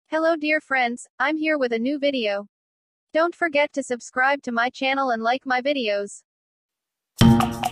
Hello dear friends, I'm here with a new video. Don't forget to subscribe to my channel and like my videos.